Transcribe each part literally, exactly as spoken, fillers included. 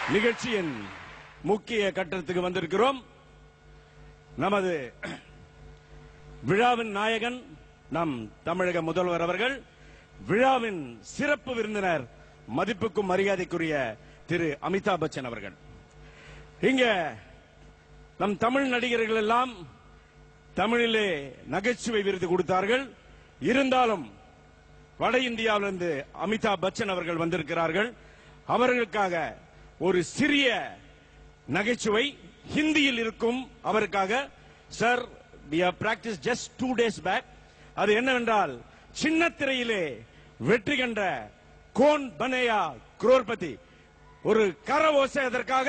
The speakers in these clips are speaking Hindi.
நிகழ்ச்சியின் முக்கிய கட்டத்துக்கு வந்திருக்கிறோம். நமது விழாவின் நாயகன் நம் தமிழக முதல்வர் அவர்கள், விழாவின் சிறப்பு விருந்தினர் மதிப்புக்கும் மரியாதைக்குரிய திரு அமிதாப் பச்சன் அவர்கள். இங்க நம் தமிழ் நடிகர்கள் எல்லாம் தமிழிலே நகைச்சுவை விருது கொடுத்தார்கள். இருந்தாலும் வட இந்தியாவிலிருந்து அமிதாப் பச்சன் அவர்கள் வந்திருக்கிறார்கள். அவர்களுக்காக ஒரு சிறிய நகைச்சுவை ஹிந்தியில் இருக்கும். அவருக்காக sir we have practiced just two days back. அது என்னவென்றால் சின்ன திரையிலே வெற்றி கண்ட கோன் பனேயா குரோர்பதி ஒரு கரவோசை. அதற்காக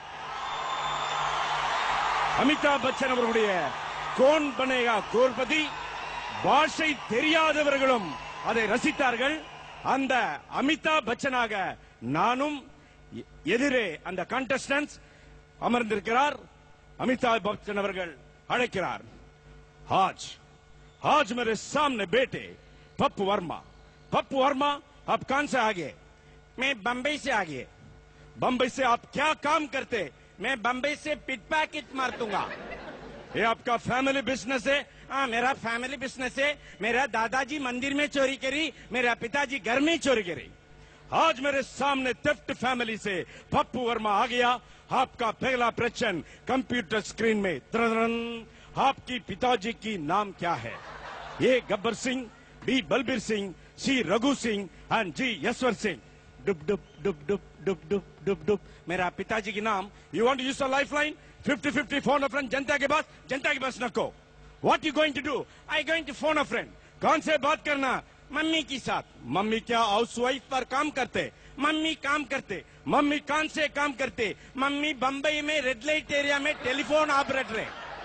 அமிதாப் பச்சன் அவர்களுடைய கோன் பனேயா குரோர்பதி பாஷை தெரியாதவர்களும் அதை ரசித்தார்கள். அந்த அமிதாப் பச்சனாக நானும் எதிரே அந்த கான்டெஸ்டன்ட்ஸ் அமர்ந்திருக்கிறார். अमिताभ बच्चन अवர்கள் அழைக்கிறார். आज आज मेरे सामने बेटे पप्पू वर्मा. पप्पू वर्मा आप कहां से आ गए? मैं बंबई से आ गए. बंबई से आप क्या काम करते? मैं बंबई से पिट पैकेट मार दूंगा. ये आपका फैमिली बिजनेस है? हाँ, मेरा फैमिली बिजनेस है. मेरा दादाजी मंदिर में चोरी करी, मेरा पिताजी घर में चोरी करी. आज मेरे सामने थेफ्ट फैमिली से पप्पू वर्मा आ गया. आपका पहला प्रश्न कंप्यूटर स्क्रीन में तरन, आपकी पिताजी की नाम क्या है? A Gabbar Singh, B Balbir Singh, C Raghu Singh and G Yashwant Singh. डुब डुब डुब डुब डुब डुब डुब डुब. मेरा पिताजी की नाम. You want to use a lifeline? Fifty fifty phone a friend. जनता के पास, जनता के पास नको. What you going to do? I going to phone a friend. कौन से बात करना? मम्मी की साथ. मम्मी क्या हाउस वाइफ पर काम करते? मम्मी काम करते. मम्मी कौन से काम करते? मम्मी बंबई में रेड लाइट एरिया में टेलीफोन ऑपरेटर.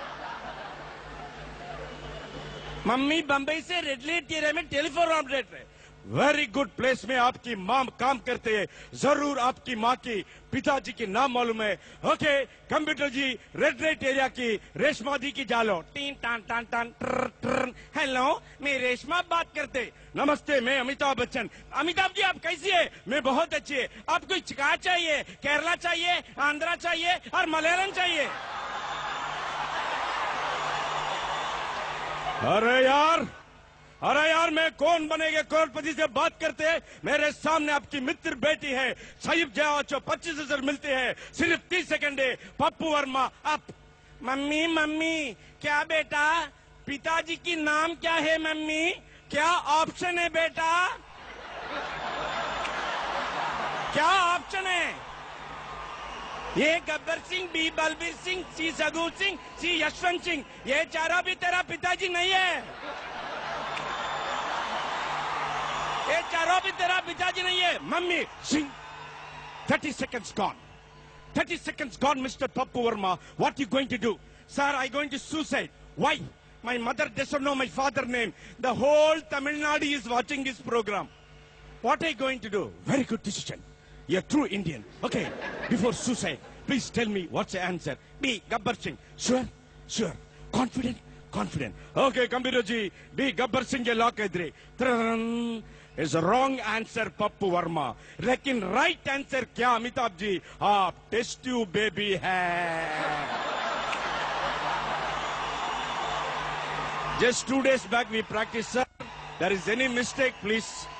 मम्मी बंबई से रेड लाइट एरिया में telephone operator. Very good place में आपकी मां काम करते हैं. जरूर आपकी मां की पिताजी की नाम मालूम है. Okay computer ji, red light area की रेशमा दी की जालो. टीन टान टान टान ट्र ट्र. हेलो, मैं रेशमा बात करते. नमस्ते, मैं अमिताभ बच्चन. अमिताभ जी आप कैसी है? मैं बहुत अच्छी है. आपको चिका चाहिए, केरला चाहिए, आंध्रा चाहिए और मलयालम चाहिए? अरे यार, अरे यार, मैं कौन बनेगा करोड़पति से बात करते हैं. मेरे सामने आपकी मित्र बेटी है. साहिब जाओ पच्चीस हजार मिलते हैं, सिर्फ तीस सेकंड है. पप्पू वर्मा आप. मम्मी मम्मी क्या बेटा? पिताजी की नाम क्या है मम्मी? क्या ऑप्शन है बेटा? क्या ऑप्शन है? ये Gabbar Singh, B Balbir Singh, C Raghu Singh, C Yashwant Singh. ये चारों भी तेरा पिताजी नहीं है. ये चारों भी तेरा पिताजी नहीं है. Mummy Singh. Thirty seconds gone. thirty seconds gone, Mister Pappu Verma. What you going to do? Sir, I going to suicide. Why? My mother doesn't know my father's name. The whole Tamil Nadu is watching this program. What are you going to do? Very good decision. You're a true Indian. Okay, before suicide, please tell me what's the answer. B. Gabbar Singh. Sure? Sure. Confident? Confident. Okay, computer ji. B. Gabbar Singh ke lock idre. Is a wrong answer, Pappu Verma. लेकिन right answer क्या अमिताभ जी? आप test tube baby है. Just two days back we practiced, sir. There is any mistake, please